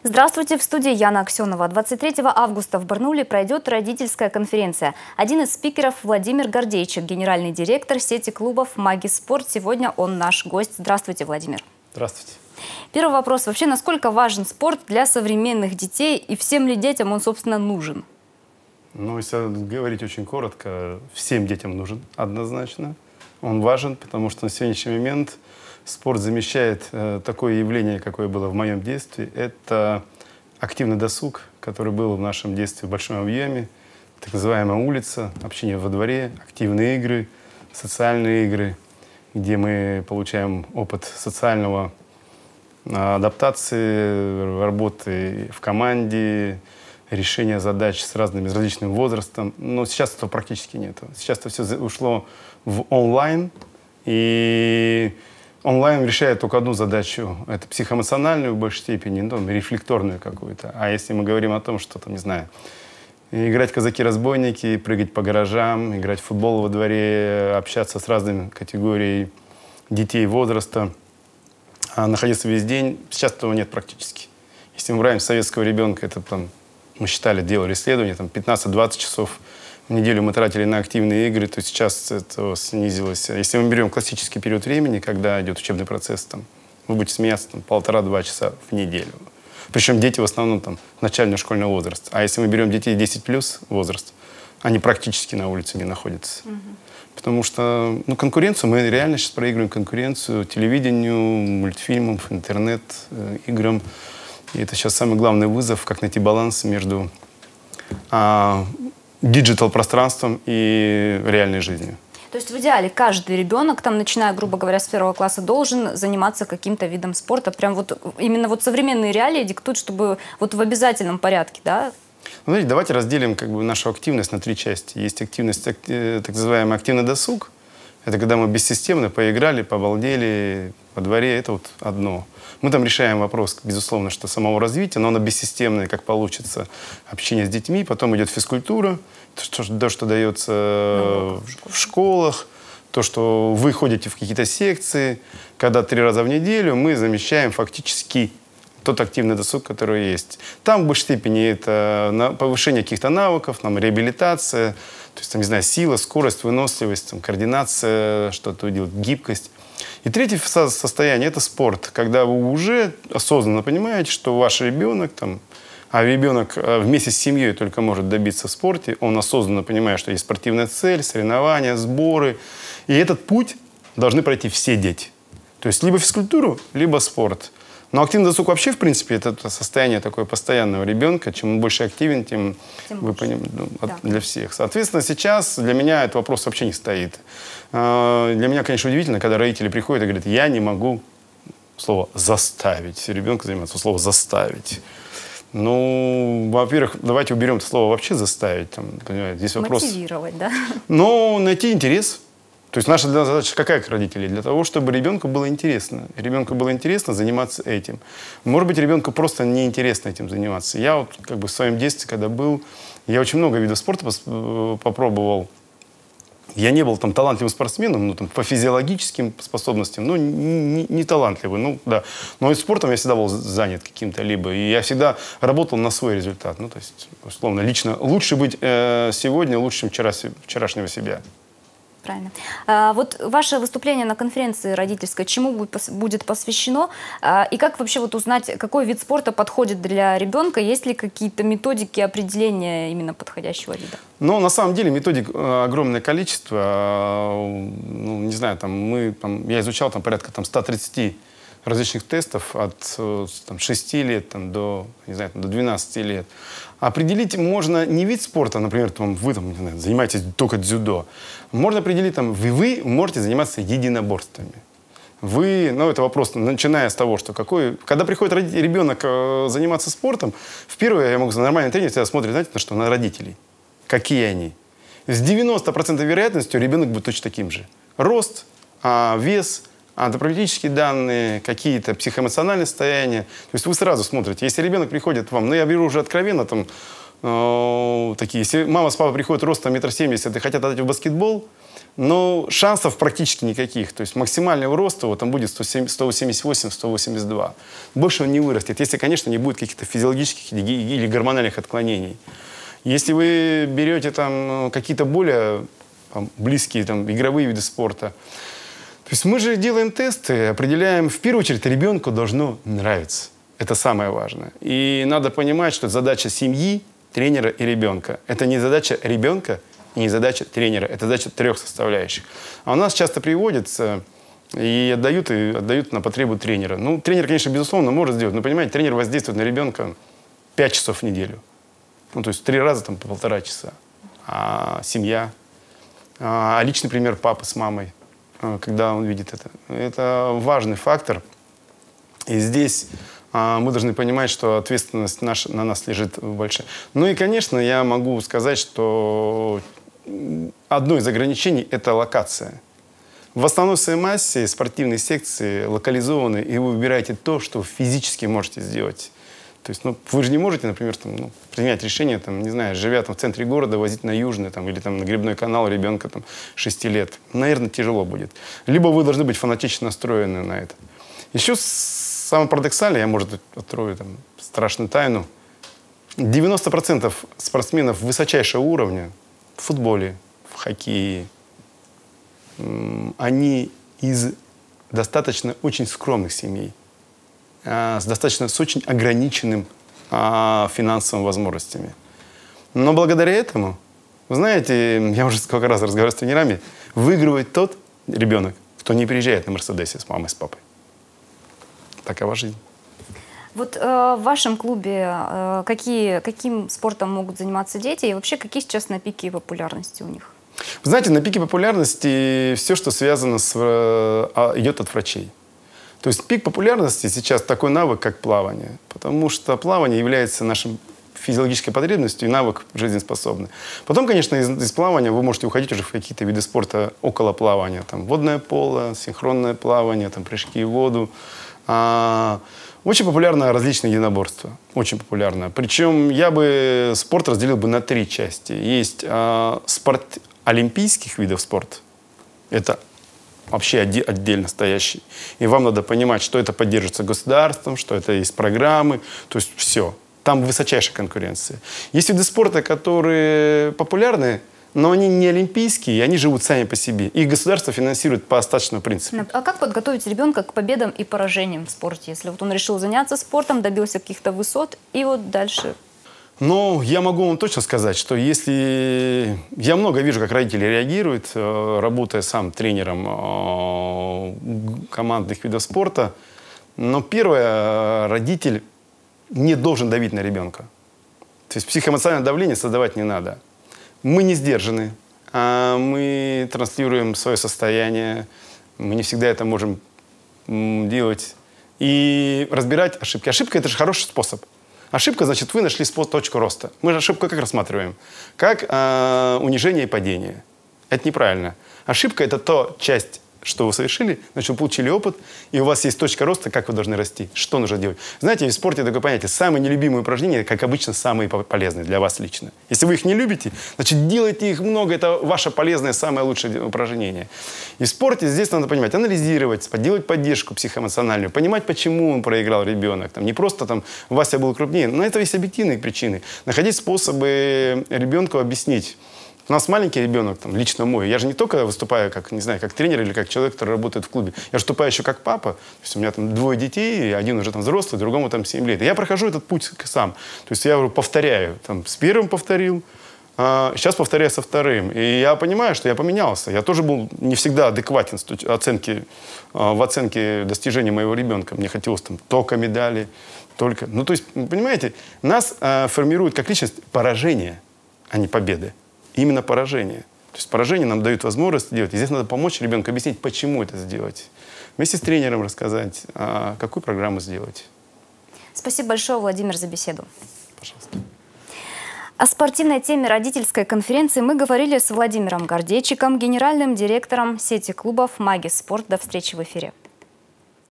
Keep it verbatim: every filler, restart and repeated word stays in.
Здравствуйте, в студии Яна Аксенова. двадцать третьего августа в Барнауле пройдет родительская конференция. Один из спикеров Владимир Гордейчик, генеральный директор сети клубов «Магис Спорт». Сегодня он наш гость. Здравствуйте, Владимир. Здравствуйте. Первый вопрос. Вообще, насколько важен спорт для современных детей и всем ли детям он, собственно, нужен? Ну, если говорить очень коротко, всем детям нужен однозначно. Он важен, потому что на сегодняшний момент спорт замещает э, такое явление, какое было в моем детстве. Это активный досуг, который был в нашем детстве в большом объеме. Так называемая улица, общение во дворе, активные игры, социальные игры, где мы получаем опыт социального э, адаптации, работы в команде, решения задач с разными, с различным возрастом. Но сейчас этого практически нет. Сейчас это все ушло в онлайн, и онлайн решает только одну задачу. Это психоэмоциональную в большей степени, ну, рефлекторную какую-то. А если мы говорим о том, что, там, не знаю, играть казаки-разбойники, прыгать по гаражам, играть в футбол во дворе, общаться с разными категориями детей возраста, а находиться весь день, сейчас этого нет практически. Если мы брать советского ребенка, это там, мы считали, делали исследования, там пятнадцать-двадцать часов в неделю мы тратили на активные игры, то сейчас это снизилось. Если мы берем классический период времени, когда идет учебный процесс, там, вы будете смеяться, там, полтора-два часа в неделю. Причем дети в основном там начального школьного возраста. А если мы берем детей десять плюс возраст, они практически на улице не находятся. Угу. Потому что ну, конкуренцию, мы реально сейчас проигрываем конкуренцию телевидению, мультфильмам, интернет-играм. И это сейчас самый главный вызов, как найти баланс между а, диджитал-пространством и реальной жизнью. То есть в идеале каждый ребенок, там, начиная, грубо говоря, с первого класса, должен заниматься каким-то видом спорта. Прям вот именно вот современные реалии диктуют, чтобы вот в обязательном порядке, да? Ну, знаете, давайте разделим как бы нашу активность на три части. Есть активность, так называемый активный досуг. Это когда мы бессистемно поиграли, побалдели во дворе. Это вот одно. Мы там решаем вопрос, безусловно, что самого развития, но оно бессистемное, как получится, общение с детьми. Потом идет физкультура, то, что, то, что дается ну, в школах, то, что вы ходите в какие-то секции. Когда три раза в неделю мы замещаем фактически тот активный досуг, который есть. Там в большей степени это повышение каких-то навыков, там, реабилитация, то есть, там, не знаю, сила, скорость, выносливость, там, координация, что-то делать, гибкость. И третье состояние – это спорт, когда вы уже осознанно понимаете, что ваш ребенок, там, а ребенок вместе с семьей только может добиться в спорте, он осознанно понимает, что есть спортивная цель, соревнования, сборы. И этот путь должны пройти все дети. То есть либо физкультуру, либо спорт. Но активный досуг вообще, в принципе, это состояние такое постоянного ребенка. Чем он больше активен, тем, тем вы понимаете, ну, да. Для всех. Соответственно, сейчас для меня этот вопрос вообще не стоит. Для меня, конечно, удивительно, когда родители приходят и говорят, я не могу, слово «заставить» ребенка заниматься, слово «заставить». Ну, во-первых, давайте уберем это слово вообще «заставить». Там, понимаете, здесь вопрос... Мотивировать, да? Ну, найти интерес. То есть наша задача какая, как родителей? Для того, чтобы ребенку было интересно. Ребенку было интересно заниматься этим. Может быть, ребенку просто неинтересно этим заниматься. Я вот как бы в своем детстве, когда был, я очень много видов спорта попробовал. Я не был там талантливым спортсменом, ну, там, по физиологическим способностям, ну, не, не талантливый, ну, да. Но и спортом я всегда был занят каким-то либо. И я всегда работал на свой результат. Ну, то есть, условно, лично лучше быть э, сегодня лучше, чем вчера, вчерашнего себя. Правильно. А, вот ваше выступление на конференции родительской, чему будет, будет посвящено? А, и как вообще вот узнать, какой вид спорта подходит для ребенка? Есть ли какие-то методики определения именно подходящего вида? Ну, на самом деле, методик огромное количество. Ну, не знаю, там, мы, там, я изучал там, порядка там, ста тридцати различных тестов от там, шести лет там, до, не знаю, там, до двенадцати лет. Определить можно не вид спорта, например, там, вы там, не знаю, занимаетесь только дзюдо. Можно определить, там, вы, вы можете заниматься единоборствами. Вы, ну, это вопрос, начиная с того, что какой, когда приходит ребенок э, заниматься спортом, в первое, я могу сказать, нормальный тренер всегда смотрит, знаете, на что? На родителей. Какие они? С девяноста процентов вероятностью ребенок будет точно таким же. Рост, э, вес, антропологические данные, какие-то психоэмоциональные состояния. То есть вы сразу смотрите. Если ребенок приходит к вам, ну я беру уже откровенно, там, э, такие, если мама с папой приходят ростом метр семьдесят и хотят отдать в баскетбол, но шансов практически никаких. То есть максимального роста вот, там будет сто семьдесят восемь — сто восемьдесят два. Больше он не вырастет, если, конечно, не будет каких-то физиологических или гормональных отклонений. Если вы берете там какие-то более там, близкие там, игровые виды спорта, то есть мы же делаем тесты, определяем, в первую очередь, ребенку должно нравиться. Это самое важное. И надо понимать, что задача семьи, тренера и ребенка. Это не задача ребенка и не задача тренера. Это задача трех составляющих. А у нас часто приводится и отдают, и отдают на потребу тренера. Ну, тренер, конечно, безусловно, может сделать. Но, понимаете, тренер воздействует на ребенка пять часов в неделю. Ну, то есть три раза там, по полтора часа. А семья, а личный пример папы с мамой, когда он видит это. Это важный фактор. И здесь а, мы должны понимать, что ответственность наша, на нас лежит большая. Ну и, конечно, я могу сказать, что одно из ограничений – это локация. В основной своей массе спортивные секции локализованы, и вы выбираете то, что физически можете сделать. То есть, ну, вы же не можете, например, там, ну, принять решение, там, не знаю, живя там, в центре города, возить на Южный там, или там, на Грибной канал ребенка там, шести лет. Наверное, тяжело будет. Либо вы должны быть фанатично настроены на это. Еще самое парадоксальное, я, может, открою там, страшную тайну. девяносто процентов спортсменов высочайшего уровня в футболе, в хоккее, они из достаточно очень скромных семей. С достаточно с очень ограниченным а, финансовыми возможностями. Но благодаря этому, вы знаете, я уже сколько раз разговаривал с тренерами, выигрывает тот ребенок, кто не приезжает на Мерседесе с мамой, с папой. Такова жизнь. Вот э, в вашем клубе э, какие, каким спортом могут заниматься дети и вообще какие сейчас на пике популярности у них? Вы знаете, на пике популярности все, что связано с, э, идет от врачей. То есть пик популярности сейчас такой навык, как плавание. Потому что плавание является нашим физиологической потребностью и навык жизнеспособный. Потом, конечно, из, из плавания вы можете уходить уже в какие-то виды спорта около плавания. Там, водное поло, синхронное плавание, там, прыжки в воду. А, очень популярно различные единоборства. Очень популярно. Причем я бы спорт разделил бы на три части. Есть а, спорт олимпийских видов спорта. Это вообще отдельно стоящий. И вам надо понимать, что это поддерживается государством, что это есть программы. То есть все. Там высочайшая конкуренция. Есть виды спорта, которые популярны, но они не олимпийские, и они живут сами по себе. Их государство финансирует по остаточному принципу. А как подготовить ребенка к победам и поражениям в спорте? Если вот он решил заняться спортом, добился каких-то высот, и вот дальше... Ну, я могу вам точно сказать, что если... Я много вижу, как родители реагируют, работая сам тренером командных видов спорта. Но первое, родитель не должен давить на ребенка. То есть психоэмоциональное давление создавать не надо. Мы не сдержаны, а мы транслируем свое состояние. Мы не всегда это можем делать. И разбирать ошибки. Ошибка – это же хороший способ. Ошибка, значит, вы нашли точку роста. Мы же ошибку как рассматриваем? Как э, унижение и падение. Это неправильно. Ошибка – это та часть, что вы совершили, значит, вы получили опыт, и у вас есть точка роста, как вы должны расти, что нужно делать. Знаете, в спорте такое понятие, самые нелюбимые упражнения, как обычно, самые полезные для вас лично. Если вы их не любите, значит, делайте их много, это ваше полезное, самое лучшее упражнение. И в спорте здесь надо понимать, анализировать, делать поддержку психоэмоциональную, понимать, почему он проиграл ребенок. Там, не просто там Вася был крупнее, но это есть объективные причины. Находить способы ребенку объяснить. У нас маленький ребенок, там, лично мой. Я же не только выступаю как, не знаю, как тренер или как человек, который работает в клубе. Я выступаю еще как папа. То есть у меня там двое детей, один уже там взрослый, другому там семь лет. И я прохожу этот путь сам. То есть я говорю, повторяю. Там, с первым повторил, а сейчас повторяю со вторым. И я понимаю, что я поменялся. Я тоже был не всегда адекватен в оценке, в оценке достижений моего ребенка. Мне хотелось там только медали, только... Ну, то есть, понимаете, нас а, формирует как личность поражение, а не победы. Именно поражение. То есть поражение нам дают возможность делать. И здесь надо помочь ребенку объяснить, почему это сделать. Вместе с тренером рассказать, а какую программу сделать. Спасибо большое, Владимир, за беседу. Пожалуйста. О спортивной теме родительской конференции мы говорили с Владимиром Гордейчиком, генеральным директором сети клубов «Магис Спорт». До встречи в эфире.